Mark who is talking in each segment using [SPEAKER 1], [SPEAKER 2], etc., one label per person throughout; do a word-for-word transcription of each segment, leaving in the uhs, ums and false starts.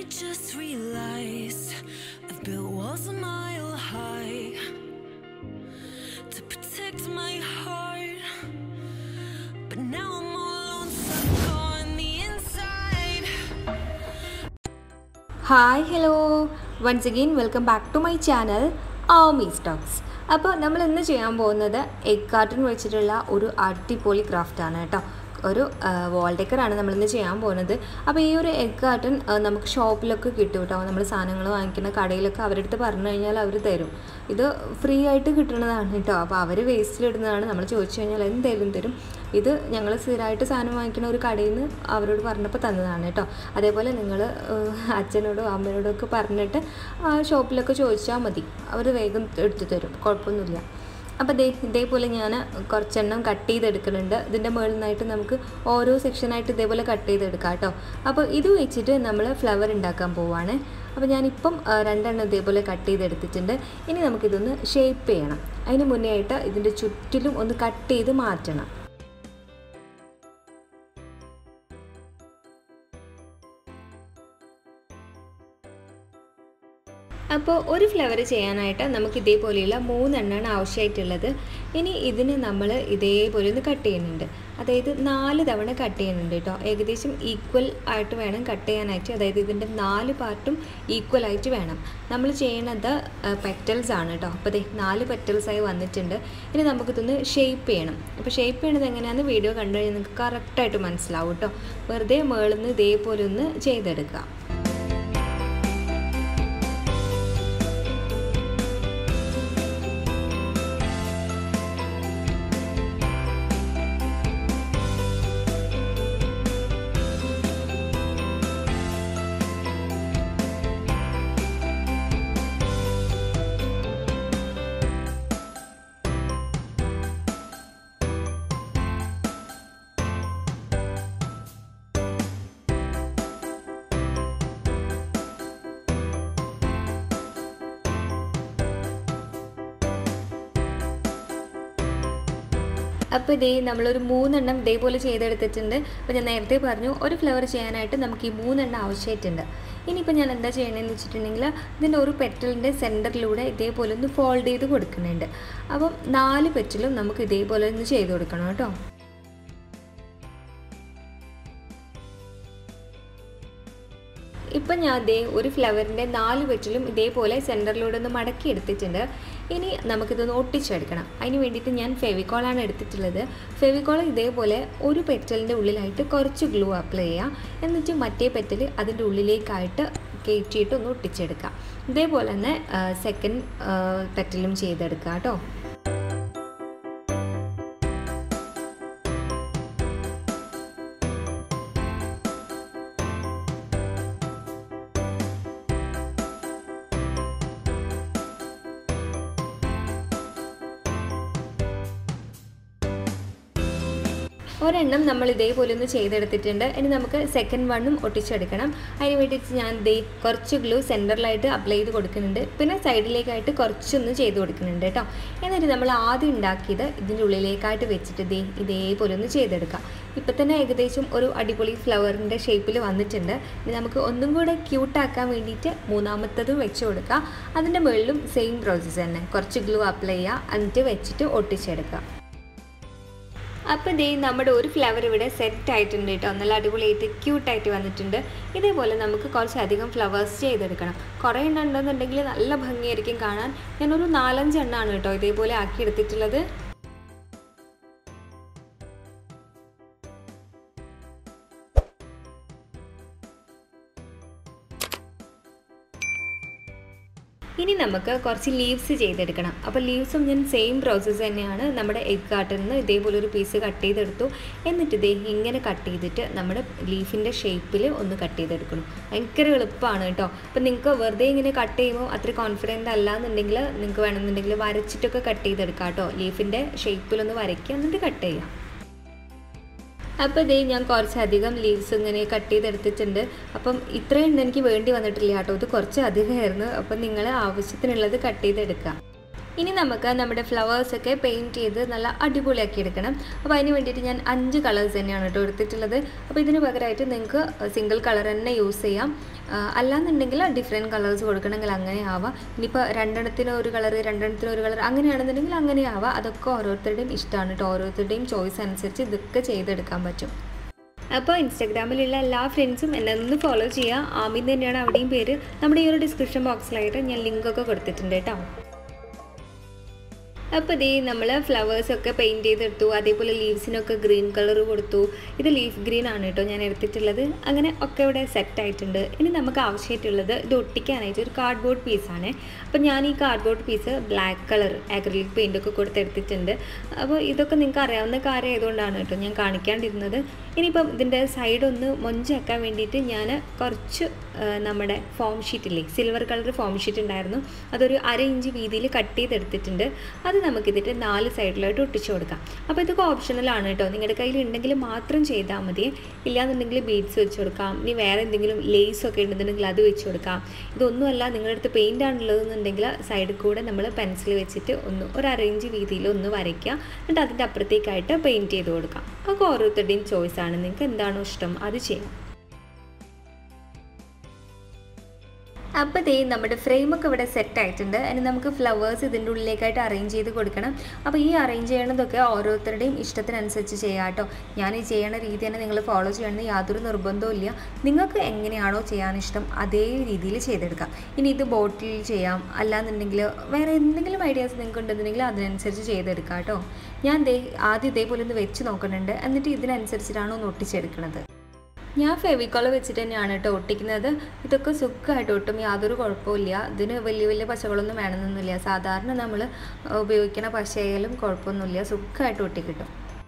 [SPEAKER 1] just realized I've built walls a mile high to protect my heart, but now I'm all alone, stuck on the inside.
[SPEAKER 2] Hi, hello. Once again, welcome back to my channel, Aami Talks. അപ്പോൾ നമ്മൾ ഇന്ന് ചെയ്യാൻ പോകുന്നത് egg carton വെച്ചിട്ടുള്ള ഒരു അടിപൊളി ക്രാഫ്റ്റാണ് കേട്ടോ. ഒരു വാൾ ഡെക്കറാണ് നമ്മളിന്ന് ചെയ്യാൻ പോകുന്നത്. അപ്പോൾ ഈ ഒരു എഗ് കാർട്ടൺ നമുക്ക് ഷോപ്പിലൊക്കെ കിട്ടും കേട്ടോ. നമ്മൾ സാധനങ്ങൾ വാങ്ങിക്കുന്ന കടയിലൊക്കെ അവരുടെ അടുത്ത് പറഞ്ഞു കഴിഞ്ഞാൽ അവർ തരും. ഇത് ഫ്രീ ആയിട്ട് കിട്ടുന്നതാണ് കേട്ടോ. അപ്പോൾ അവർ വേസ്റ്റിലിടുന്നതാണ്. നമ്മൾ ചോദിച്ചു കഴിഞ്ഞാൽ എന്തായാലും തരും. ഇത് ഞങ്ങൾ സ്ഥിരമായിട്ട് സാധനം വാങ്ങിക്കുന്ന ഒരു കടയിൽ നിന്ന് അവരോട് പറഞ്ഞപ്പോൾ തന്നതാണ് കേട്ടോ. അതേപോലെ നിങ്ങൾ അച്ഛനോടോ അമ്മയോടോ ഒക്കെ പറഞ്ഞിട്ട് ആ ഷോപ്പിലൊക്കെ ചോദിച്ചാൽ മതി, അവർ വേഗം എടുത്തു തരും, കുഴപ്പമൊന്നുമില്ല. അപ്പോൾ ദേ ഇതേപോലെ ഞാൻ കുറച്ചെണ്ണം കട്ട് ചെയ്തെടുക്കുന്നുണ്ട്. ഇതിൻ്റെ മുകളിൽ നിന്നായിട്ട് നമുക്ക് ഓരോ സെക്ഷനായിട്ട് ഇതേപോലെ കട്ട് ചെയ്തെടുക്കാം കേട്ടോ. അപ്പോൾ ഇത് വെച്ചിട്ട് നമ്മൾ ഫ്ലവർ ഉണ്ടാക്കാൻ പോവുകയാണ്. അപ്പോൾ ഞാനിപ്പം രണ്ടെണ്ണം ഇതേപോലെ കട്ട് ചെയ്തെടുത്തിട്ടുണ്ട്. ഇനി നമുക്കിതൊന്ന് ഷേപ്പ് ചെയ്യണം. അതിന് മുന്നേ ആയിട്ട് ഇതിൻ്റെ ചുറ്റിലും ഒന്ന് കട്ട് ചെയ്ത് മാറ്റണം. അപ്പോൾ ഒരു ഫ്ലവർ ചെയ്യാനായിട്ട് നമുക്ക് ഇതേപോലെയുള്ള മൂന്നെണ്ണമാണ് ആവശ്യമായിട്ടുള്ളത്. ഇനി ഇതിന് നമ്മൾ ഇതേപോലെ ഒന്ന് കട്ട് ചെയ്യുന്നുണ്ട്. അതായത് നാല് തവണ കട്ട് ചെയ്യുന്നുണ്ട് കേട്ടോ. ഏകദേശം ഈക്വൽ ആയിട്ട് വേണം കട്ട് ചെയ്യാനായിട്ട്. അതായത് ഇതിൻ്റെ നാല് പാർട്ടും ഈക്വൽ ആയിട്ട് വേണം. നമ്മൾ ചെയ്യണത് പെറ്റൽസ് ആണ് കേട്ടോ. അപ്പോൾ ദേ നാല് പെറ്റൽസായി വന്നിട്ടുണ്ട്. ഇനി നമുക്കിതൊന്ന് ഷേപ്പ് ചെയ്യണം. അപ്പോൾ ഷേപ്പ് ചെയ്യണത് എങ്ങനെയാണെന്ന് വീഡിയോ കണ്ടു കഴിഞ്ഞാൽ നിങ്ങൾക്ക് കറക്റ്റായിട്ട് മനസ്സിലാവും കേട്ടോ. വെറുതെ മുകളിൽ നിന്ന് ഇതേപോലെ ഒന്ന് ചെയ്തെടുക്കുക. അപ്പോൾ ഇതേ നമ്മളൊരു മൂന്നെണ്ണം ഇതേപോലെ ചെയ്തെടുത്തിട്ടുണ്ട്. അപ്പോൾ ഞാൻ നേരത്തെ പറഞ്ഞു ഒരു ഫ്ലവർ ചെയ്യാനായിട്ട് നമുക്ക് ഈ മൂന്നെണ്ണം ആവശ്യമായിട്ടുണ്ട്. ഇനിയിപ്പോൾ ഞാൻ എന്താ ചെയ്യണമെന്ന് വെച്ചിട്ടുണ്ടെങ്കിൽ ഇതിൻ്റെ ഒരു പെറ്റലിൻ്റെ സെൻറ്ററിലൂടെ ഇതേപോലെ ഒന്ന് ഫോൾഡ് ചെയ്ത് കൊടുക്കുന്നുണ്ട്. അപ്പം നാല് പെറ്റലും നമുക്ക് ഇതേപോലെ ഒന്ന് ചെയ്ത് കൊടുക്കണം കേട്ടോ. ഇപ്പം ഞാൻ ദേ ഒരു ഫ്ലവറിൻ്റെ നാല് പെറ്റലും ഇതേപോലെ സെൻറ്ററിലൂടെ ഒന്ന് മടക്കി എടുത്തിട്ടുണ്ട്. ഇനി നമുക്കിതൊന്ന് ഒട്ടിച്ചെടുക്കണം. അതിന് വേണ്ടിയിട്ട് ഞാൻ ഫെവിക്കോളാണ് എടുത്തിട്ടുള്ളത്. ഫെവിക്കോൾ ഇതേപോലെ ഒരു പെറ്റലിൻ്റെ ഉള്ളിലായിട്ട് കുറച്ച് ഗ്ലൂ അപ്ലൈ ചെയ്യുക. എന്നിട്ട് മറ്റേ പെറ്റൽ അതിൻ്റെ ഉള്ളിലേക്കായിട്ട് കയറ്റിയിട്ട് ഒന്ന് ഒട്ടിച്ചെടുക്കുക. ഇതേപോലെ തന്നെ സെക്കൻഡ് പെറ്റലും ചെയ്തെടുക്കുക കേട്ടോ. ഒരെണ്ണം നമ്മൾ ഇതേപോലെ ഒന്ന് ചെയ്തെടുത്തിട്ടുണ്ട്. ഇനി നമുക്ക് സെക്കൻഡ് വണ്ണും ഒട്ടിച്ചെടുക്കണം. അതിന് വേണ്ടിയിട്ട് ഞാൻ ദേ കുറച്ച് ഗ്ലൂ സെൻറ്ററിലായിട്ട് അപ്ലൈ ചെയ്ത് കൊടുക്കുന്നുണ്ട്. പിന്നെ സൈഡിലേക്കായിട്ട് കുറച്ചൊന്ന് ചെയ്ത് കൊടുക്കുന്നുണ്ട് കേട്ടോ. എന്നിട്ട് നമ്മൾ ആദ്യം ഉണ്ടാക്കിയത് ഇതിൻ്റെ ഉള്ളിലേക്കായിട്ട് വെച്ചിട്ട് ദേ ഇതേപോലെ ഒന്ന് ചെയ്തെടുക്കാം. ഇപ്പം തന്നെ ഏകദേശം ഒരു അടിപൊളി ഫ്ലവറിൻ്റെ ഷേപ്പിൽ വന്നിട്ടുണ്ട്. ഇനി നമുക്ക് ഒന്നും കൂടെ ക്യൂട്ടാക്കാൻ വേണ്ടിയിട്ട് മൂന്നാമത്തതും വെച്ച് കൊടുക്കുക. അതിൻ്റെ മുകളിലും സെയിം പ്രോസസ്സ് തന്നെ, കുറച്ച് ഗ്ലൂ അപ്ലൈ ചെയ്യുക, എന്നിട്ട് വെച്ചിട്ട് ഒട്ടിച്ചെടുക്കുക. അപ്പോൾ ദേ നമ്മുടെ ഒരു ഫ്ലവർ ഇവിടെ സെറ്റ് ആയിട്ടുണ്ട് കേട്ടോ. നല്ല അടിപൊളിയായിട്ട് ക്യൂട്ടായിട്ട് വന്നിട്ടുണ്ട്. ഇതേപോലെ നമുക്ക് കുറച്ചധികം ഫ്ലവേഴ്സ് ചെയ്തെടുക്കണം. കുറേ എണ്ണം ഉണ്ടെന്നുണ്ടെങ്കിൽ നല്ല ഭംഗിയായിരിക്കും കാണാൻ. ഞാനൊരു നാലഞ്ചെണ്ണമാണ് കേട്ടോ ഇതേപോലെ ആക്കി എടുത്തിട്ടുള്ളത്. ഇനി നമുക്ക് കുറച്ച് ലീവ്സ് ചെയ്തെടുക്കണം. അപ്പോൾ ലീവ്സും ഞാൻ സെയിം പ്രോസസ്സ് തന്നെയാണ്. നമ്മുടെ എഗ് കാർട്ടണിൽ നിന്ന് ഇതേപോലെ ഒരു പീസ് കട്ട് ചെയ്തെടുത്തു. എന്നിട്ട് ഇതേ ഇങ്ങനെ കട്ട് ചെയ്തിട്ട് നമ്മുടെ ലീഫിൻ്റെ ഷേപ്പിൽ ഒന്ന് കട്ട് ചെയ്തെടുക്കണം. ഭയങ്കര എളുപ്പമാണ് കേട്ടോ. അപ്പോൾ നിങ്ങൾക്ക് വെറുതെ ഇങ്ങനെ കട്ട് ചെയ്യുമ്പോൾ അത്ര കോൺഫിഡൻ്റ് അല്ല എന്നുണ്ടെങ്കിൽ നിങ്ങൾക്ക് വേണമെന്നുണ്ടെങ്കിൽ വരച്ചിട്ടൊക്കെ കട്ട് ചെയ്തെടുക്കാം കേട്ടോ. ലീഫിൻ്റെ ഷേപ്പിലൊന്ന് വരയ്ക്കുക, എന്നിട്ട് കട്ട് ചെയ്യാം. അപ്പോൾ ഇതേ ഞാൻ കുറച്ചധികം ലീവ്സ് ഇങ്ങനെ കട്ട് ചെയ്തെടുത്തിട്ടുണ്ട്. അപ്പം ഇത്രയും എനിക്ക് വേണ്ടി വന്നിട്ടില്ല കേട്ടോ. ഇത് കുറച്ച് അധികമായിരുന്നു. അപ്പം നിങ്ങൾ ആവശ്യത്തിനുള്ളത് കട്ട് ചെയ്തെടുക്കുക. ഇനി നമുക്ക് നമ്മുടെ ഫ്ലവേഴ്സൊക്കെ പെയിൻറ്റ് ചെയ്ത് നല്ല അടിപൊളിയാക്കി എടുക്കണം. അപ്പോൾ അതിന് വേണ്ടിയിട്ട് ഞാൻ അഞ്ച് കളേഴ്സ് തന്നെയാണ് കേട്ടോ എടുത്തിട്ടുള്ളത്. അപ്പോൾ ഇതിന് പകരമായിട്ട് നിങ്ങൾക്ക് സിംഗിൾ കളർ തന്നെ യൂസ് ചെയ്യാം. അല്ലാന്നുണ്ടെങ്കിൽ ഡിഫറെൻറ്റ് കളേഴ്സ് കൊടുക്കണമെങ്കിൽ അങ്ങനെ ആവാം. ഇനിയിപ്പോൾ രണ്ടെണ്ണത്തിന് ഒരു കളർ രണ്ടെണ്ണത്തിന് ഒരു കളർ അങ്ങനെയാണെന്നുണ്ടെങ്കിൽ അങ്ങനെ ആവാം. അതൊക്കെ ഓരോരുത്തരുടെയും ഇഷ്ടമാണ് കേട്ടോ. ഓരോരുത്തരുടെയും ചോയ്സ് അനുസരിച്ച് ഇതൊക്കെ ചെയ്തെടുക്കാൻ പറ്റും. അപ്പോൾ ഇൻസ്റ്റാഗ്രാമിലുള്ള എല്ലാ ഫ്രണ്ട്സും എന്നെ ഒന്ന് ഫോളോ ചെയ്യുക. ആമി തന്നെയാണ് അവിടെയും പേര്. നമ്മുടെ ഈ ഒരു ഡിസ്ക്രിപ്ഷൻ ബോക്സിലായിട്ട് ഞാൻ ലിങ്കൊക്കെ കൊടുത്തിട്ടുണ്ട് കേട്ടോ. അപ്പോൾ ഇതേ നമ്മൾ ഫ്ലവേഴ്സൊക്കെ പെയിൻറ്റ് ചെയ്തെടുത്തു. അതേപോലെ ലീവ്സിനൊക്കെ ഗ്രീൻ കളർ കൊടുത്തു. ഇത് ലീഫ് ഗ്രീൻ ആണ് കേട്ടോ ഞാൻ എടുത്തിട്ടുള്ളത്. അങ്ങനെ ഒക്കെ ഇവിടെ സെറ്റായിട്ടുണ്ട്. ഇനി നമുക്ക് ആവശ്യമായിട്ടുള്ളത് ഇത് ഒട്ടിക്കാനായിട്ട് ഒരു കാർഡ്ബോർഡ് പീസാണ്. അപ്പോൾ ഞാൻ ഈ cardboard piece black colour acrylic പെയിൻ്റൊക്കെ കൊടുത്തെടുത്തിട്ടുണ്ട്. അപ്പോൾ ഇതൊക്കെ നിങ്ങൾക്ക് അറിയാവുന്ന കാര്യം ആയതുകൊണ്ടാണ് കേട്ടോ ഞാൻ കാണിക്കാണ്ടിരുന്നത്. ഇനിയിപ്പം ഇതിൻ്റെ സൈഡൊന്ന് മൊഞ്ചാക്കാൻ വേണ്ടിയിട്ട് ഞാൻ കുറച്ച് നമ്മുടെ ഫോം ഷീറ്റില്ലേ, സിൽവർ കളർ ഫോം ഷീറ്റ് ഉണ്ടായിരുന്നു, അതൊരു അര ഇഞ്ച് വീതിയിൽ കട്ട് ചെയ്തെടുത്തിട്ടുണ്ട്. അത് നമുക്കിതിട്ട് നാല് സൈഡിലായിട്ട് ഒട്ടിച്ചു കൊടുക്കാം. അപ്പോൾ ഇതൊക്കെ ഓപ്ഷണലാണ് കേട്ടോ. നിങ്ങളുടെ കയ്യിൽ ഉണ്ടെങ്കിൽ മാത്രം ചെയ്താൽ മതി. ഇല്ലാന്നുണ്ടെങ്കിൽ ബീഡ്സ് വെച്ച് കൊടുക്കാം. ഇനി വേറെ എന്തെങ്കിലും ലേസൊക്കെ ഉണ്ടെന്നുണ്ടെങ്കിൽ അത് വെച്ച് കൊടുക്കാം. ഇതൊന്നുമല്ല നിങ്ങളുടെ അടുത്ത് പെയിൻ്റ് ആണുള്ളതെന്നുണ്ടെങ്കിൽ സൈഡിൽ കൂടെ നമ്മൾ പെൻസിൽ വെച്ചിട്ട് ഒന്ന് ഒരു അര ഇഞ്ച് വീതിയിൽ ഒന്ന് വരയ്ക്കുക. എന്നിട്ട് അതിൻ്റെ അപ്പുറത്തേക്കായിട്ട് പെയിൻറ്റ് ചെയ്ത് കൊടുക്കാം. അതൊക്കെ ഓരോരുത്തരുടെയും ചോയ്സാണ്. നിങ്ങൾക്ക് എന്താണോ ഇഷ്ടം അത് ചെയ്യാം. അപ്പോൾ ദേ നമ്മുടെ ഫ്രെയിമൊക്കെ ഇവിടെ സെറ്റ് ആയിട്ടുണ്ട്. ഇനി നമുക്ക് ഫ്ലവേഴ്സ് ഇതിൻ്റെ ഉള്ളിലേക്കായിട്ട് അറേഞ്ച് ചെയ്ത് കൊടുക്കണം. അപ്പോൾ ഈ അറേഞ്ച് ചെയ്യണതൊക്കെ ഓരോരുത്തരുടെയും ഇഷ്ടത്തിനനുസരിച്ച് ചെയ്യാം കേട്ടോ. ഞാൻ ഈ ചെയ്യണ രീതി തന്നെ നിങ്ങൾ ഫോളോ ചെയ്യണമെന്ന് യാതൊരു നിർബന്ധവും ഇല്ല. നിങ്ങൾക്ക് എങ്ങനെയാണോ ചെയ്യാനിഷ്ടം അതേ രീതിയിൽ ചെയ്തെടുക്കാം. ഇനി ഇത് ബോട്ടിൽ ചെയ്യാം, അല്ലാന്നുണ്ടെങ്കിൽ വേറെ എന്തെങ്കിലും ഐഡിയാസ് നിങ്ങൾക്ക് ഉണ്ടെന്നുണ്ടെങ്കിൽ അതിനനുസരിച്ച് ചെയ്തെടുക്കാം കേട്ടോ. ഞാൻ ദേ ആദ്യം ഇതേപോലെ ഒന്ന് വെച്ച് നോക്കുന്നുണ്ട്. എന്നിട്ട് ഇതിനനുസരിച്ചിട്ടാണ് ഒന്ന് ഒട്ടിച്ചെടുക്കുന്നത്. ഞാൻ ഫെവിക്കോൾ വെച്ചിട്ട് തന്നെയാണ് കേട്ടോ ഒട്ടിക്കുന്നത്. ഇതൊക്കെ സുഖമായിട്ട് ഒട്ടും, യാതൊരു കുഴപ്പമില്ല. ഇതിന് വലിയ വലിയ പശകളൊന്നും വേണമെന്നൊന്നുമില്ല. സാധാരണ നമ്മൾ ഉപയോഗിക്കുന്ന പശയായാലും കുഴപ്പമൊന്നുമില്ല, സുഖമായിട്ട് ഒട്ടിക്കിട്ടും.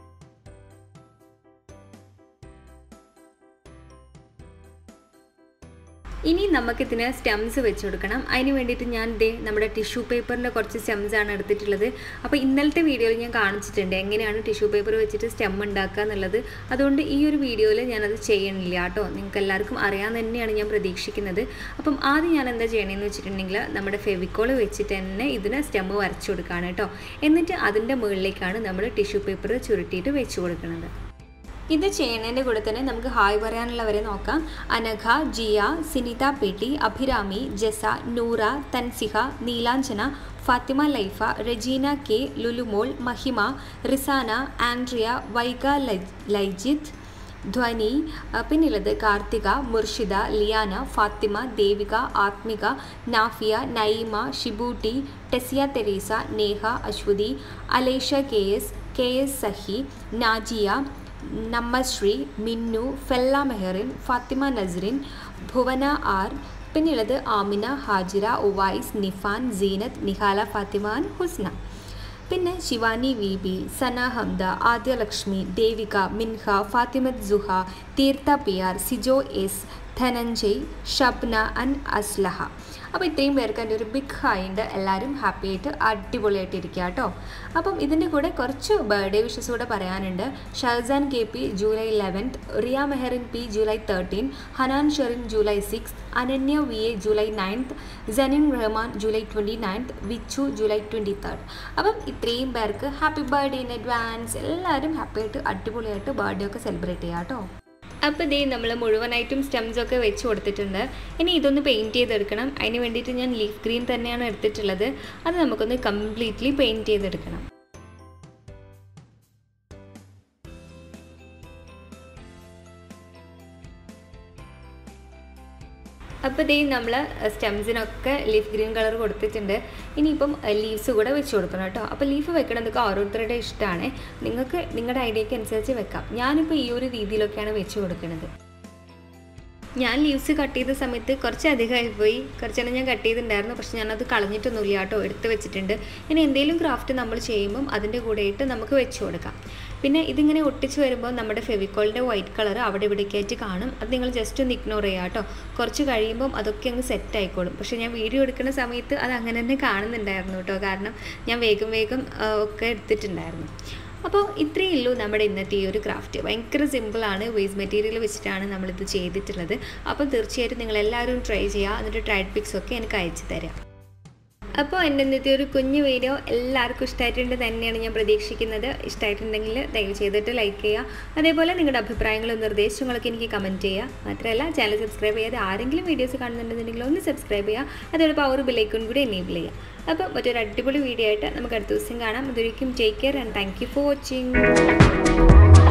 [SPEAKER 2] ഇനി നമുക്കിതിന് സ്റ്റെംസ് വെച്ച് കൊടുക്കണം. അതിന് വേണ്ടിയിട്ട് ഞാൻ ദേ നമ്മുടെ ടിഷ്യൂ പേപ്പറിൻ്റെ കുറച്ച് സ്റ്റെംസാണ് എടുത്തിട്ടുള്ളത്. അപ്പോൾ ഇന്നലത്തെ വീഡിയോയിൽ ഞാൻ കാണിച്ചിട്ടുണ്ട് എങ്ങനെയാണ് ടിഷ്യൂ പേപ്പർ വെച്ചിട്ട് സ്റ്റെം ഉണ്ടാക്കുക എന്നുള്ളത്. അതുകൊണ്ട് ഈ ഒരു വീഡിയോയിൽ ഞാനത് ചെയ്യണില്ല കേട്ടോ. നിങ്ങൾക്ക് എല്ലാവർക്കും അറിയാമെന്ന് തന്നെയാണ് ഞാൻ പ്രതീക്ഷിക്കുന്നത്. അപ്പം ആദ്യം ഞാൻ എന്താ ചെയ്യണമെന്ന് വെച്ചിട്ടുണ്ടെങ്കിൽ നമ്മുടെ ഫെവിക്കോൾ വെച്ചിട്ട് തന്നെ ഇതിന് സ്റ്റെം വരച്ചു കൊടുക്കുകയാണ് കേട്ടോ. എന്നിട്ട് അതിൻ്റെ മുകളിലേക്കാണ് നമ്മൾ ടിഷ്യൂ പേപ്പർ ചുരുട്ടിയിട്ട് വെച്ച് കൊടുക്കുന്നത്. ഇത് ചെയ്യുന്നതിൻ്റെ കൂടെ തന്നെ നമുക്ക് ഹായ് പറയാനുള്ളവരെ നോക്കാം. Anagha, Jiya, Sinitha P T, Abhirami, Jasa, Noora, Thanziha, Neelanjana, Fathima Laifa, Regina K, Lulumol, Mahima, Rizana, Andrea, Vaiga Laijith, Dhwani, പിന്നുള്ളത് Karthika, Murshida, Liyana, Fathima, Devika, Athmika, Nafiya, Naima, Shibutti, Tessiya Theresa, Neha, Aswathi, Alesha K S, K S Sahi, Najiya, Nammasree, Minnu, Fella Meharin, Fathima Nasrin, Bhuvana R, പിന്നുള്ളത് ആമിന, ഹാജിറ, ഉവൈസ്, നിഫാൻ, സീനത്ത്, നിഹാല ഫാത്തിമാൻ, ഹുസ്ന, പിന്നെ Shivani V B, Sana Hamda, Adyalakshmi, Devika, Minha, Fathimath Suha, Theertha P R, Sijo S, Dhananjay, Shabna അൻ അസ്ലഹ. അപ്പോൾ ഇത്രയും പേർക്ക് എൻ്റെ ഒരു ബിഗ് ഹായ് ഉണ്ട്. എല്ലാവരും ഹാപ്പി ആയിട്ട് അടിപൊളിയായിട്ട് ഇരിക്കുക കേട്ടോ. അപ്പം ഇതിൻ്റെ കൂടെ കുറച്ച് ബർത്ത്ഡേ വിഷസ് കൂടെ പറയാനുണ്ട്. Shahsan K P July eleventh, Riya Meharin P July thirteen, Hanan Sherin July six, Ananya V A July ninth, Janin Rahman July twenty ninth, Vichu July twenty third. അപ്പം ഇത്രയും പേർക്ക് ഹാപ്പി ബർത്ത്ഡേ ഇൻ അഡ്വാൻസ്. എല്ലാവരും ഹാപ്പി ആയിട്ട് അടിപൊളിയായിട്ട് ബർത്ത്ഡേ ഒക്കെ സെലിബ്രേറ്റ് ചെയ്യാം കേട്ടോ. അപ്പോൾ ഇതേ നമ്മൾ മുഴുവനായിട്ടും സ്റ്റെംസൊക്കെ വെച്ച് കൊടുത്തിട്ടുണ്ട്. ഇനി ഇതൊന്ന് പെയിൻറ്റ് ചെയ്തെടുക്കണം. അതിന് വേണ്ടിയിട്ട് ഞാൻ ലീഫ് ഗ്രീൻ തന്നെയാണ് എടുത്തിട്ടുള്ളത്. അത് നമുക്കൊന്ന് കംപ്ലീറ്റ്ലി പെയിൻറ്റ് ചെയ്തെടുക്കണം. അപ്പോൾ ഇതേ നമ്മൾ സ്റ്റെംസിനൊക്കെ ലീഫ് ഗ്രീൻ കളർ കൊടുത്തിട്ടുണ്ട്. ഇനിയിപ്പം ലീവ്സ് കൂടെ വെച്ച് കൊടുക്കണം കേട്ടോ. അപ്പോൾ ലീഫ് വെക്കണതൊക്കെ ഓരോരുത്തരുടെ ഇഷ്ടമാണ്. നിങ്ങൾക്ക് നിങ്ങളുടെ ഐഡിയയ്ക്ക് അനുസരിച്ച് വെക്കാം. ഞാനിപ്പോൾ ഈ ഒരു രീതിയിലൊക്കെയാണ് വെച്ച് കൊടുക്കുന്നത്. ഞാൻ ലീവ്സ് കട്ട് ചെയ്ത സമയത്ത് കുറച്ച് അധികമായി പോയി. കുറച്ചെണ്ണം ഞാൻ കട്ട് ചെയ്തിട്ടുണ്ടായിരുന്നു. പക്ഷെ ഞാനത് കളഞ്ഞിട്ടൊന്നുമില്ല കേട്ടോ, എടുത്ത് വെച്ചിട്ടുണ്ട്. ഇനി എന്തെങ്കിലും ക്രാഫ്റ്റ് നമ്മൾ ചെയ്യുമ്പം അതിൻ്റെ കൂടെയിട്ട് നമുക്ക് വെച്ച് കൊടുക്കാം. പിന്നെ ഇതിങ്ങനെ ഒട്ടിച്ച് വരുമ്പോൾ നമ്മുടെ ഫെവിക്കോളിൻ്റെ വൈറ്റ് കളർ അവിടെ ഇവിടേക്കായിട്ട് കാണും. അത് നിങ്ങൾ ജസ്റ്റ് ഒന്ന് ഇഗ്നോർ ചെയ്യുക കേട്ടോ. കുറച്ച് കഴിയുമ്പം അതൊക്കെ അങ്ങ് സെറ്റ് ആയിക്കോളും. പക്ഷേ ഞാൻ വീഡിയോ എടുക്കുന്ന സമയത്ത് അത് അങ്ങനെ തന്നെ കാണുന്നുണ്ടായിരുന്നു കേട്ടോ. കാരണം ഞാൻ വേഗം വേഗം ഒക്കെ എടുത്തിട്ടുണ്ടായിരുന്നു. അപ്പോൾ ഇത്രയേ ഉള്ളൂ നമ്മുടെ ഇന്നത്തെ ഈ ഒരു ക്രാഫ്റ്റ്. ഭയങ്കര സിമ്പിളാണ്. വേസ്റ്റ് മെറ്റീരിയൽ വെച്ചിട്ടാണ് നമ്മളിത് ചെയ്തിട്ടുള്ളത്. അപ്പോൾ തീർച്ചയായിട്ടും നിങ്ങളെല്ലാവരും ട്രൈ ചെയ്യുക. എന്നിട്ട് ട്രൈഡ് പിക്സ് ഒക്കെ എനിക്ക് അയച്ചു തരാം. അപ്പോൾ എൻ്റെ ഇന്നത്തെ ഒരു കുഞ്ഞു വീഡിയോ എല്ലാവർക്കും ഇഷ്ടമായിട്ടുണ്ട് തന്നെയാണ് ഞാൻ പ്രതീക്ഷിക്കുന്നത്. ഇഷ്ടമായിട്ടുണ്ടെങ്കിൽ ദയവ് ചെയ്തിട്ട് ലൈക്ക് ചെയ്യുക. അതേപോലെ നിങ്ങളുടെ അഭിപ്രായങ്ങളും നിർദ്ദേശങ്ങളൊക്കെ എനിക്ക് കമൻറ്റ് ചെയ്യുക. മാത്രമല്ല ചാനൽ സബ്സ്ക്രൈബ് ചെയ്യാതെ ആരെങ്കിലും വീഡിയോസ് കാണുന്നുണ്ടെന്നുണ്ടെങ്കിൽ ഒന്ന് സബ്സ്ക്രൈബ് ചെയ്യുക. അതോടൊപ്പം ആ ഒരു ബെല്ലൈക്കൺ കൂടി എനേബിൾ ചെയ്യുക. അപ്പോൾ മറ്റൊരു അടിപൊളി വീഡിയോ ആയിട്ട് നമുക്ക് അടുത്ത ദിവസം കാണാം. അതൊരിക്കും take care and thank you for watching.